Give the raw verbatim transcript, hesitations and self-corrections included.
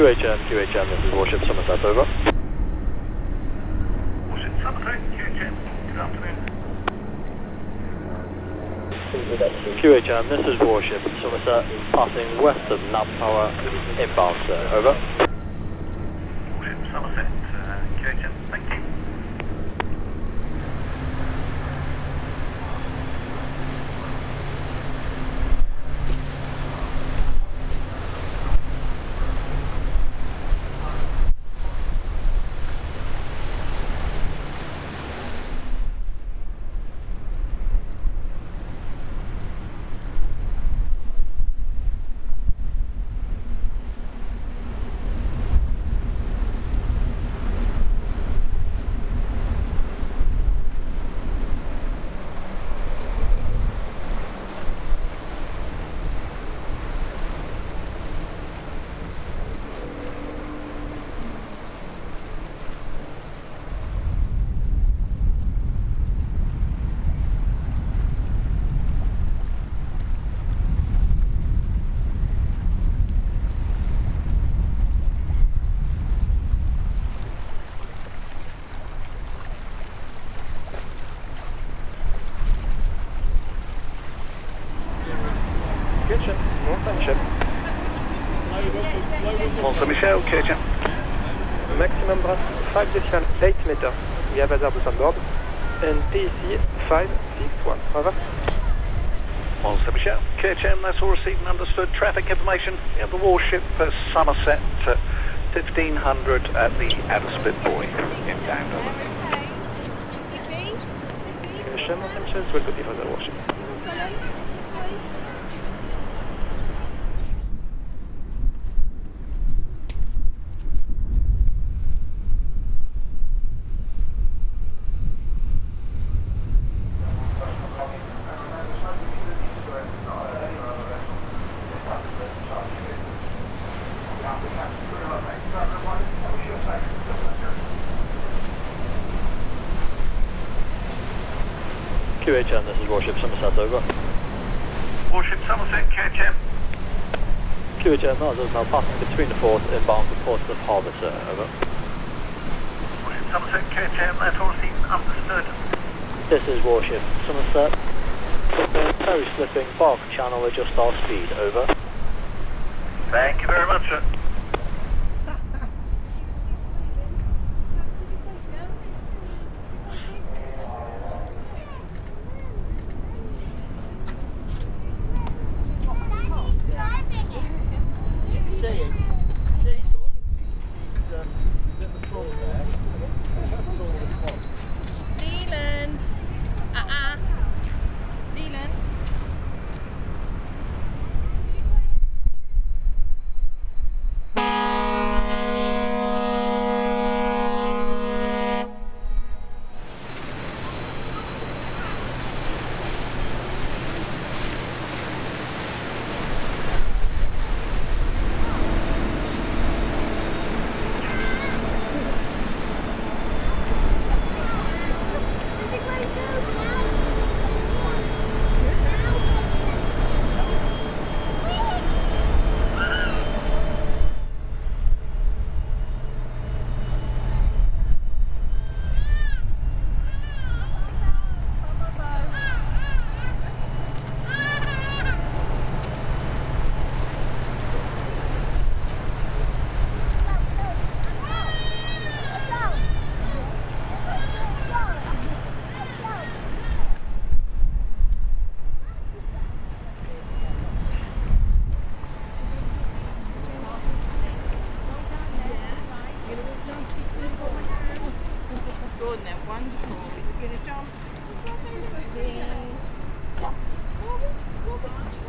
Q H M, Q H M, this is Warship Somerset, over. Warship Somerset, Q H M, good afternoon. Q H M, this is Warship Somerset, passing west of Nav Tower, inbound, sir, over. Warship Somerset, uh, Q H M, thank you. Mont Michel, Q H M. Maximum thrust five decimal eight meters. We have hazardous on board. And A C five six one. Over. Mont Michel, Q H M, that's all received and understood. Traffic information. We have the warship uh, Somerset uh, fifteen hundred at the Adderspit Buoy. Inbound, over. Q H M, Mont Michel, will copy for the warship. Q H M, this is Warship Somerset, over. Warship Somerset, Q H M. Q H M, that is now passing between the port, inbound for Portsmouth Harbour, sir, over. Warship Somerset, Q H M, that's all received and understood. This is Warship Somerset. Slipping, very slipping, bark channel, adjust our speed, over. Thank you very much, sir. Leland! Uh-uh! Leland! Good, they're wonderful. You're going to jump. Jump.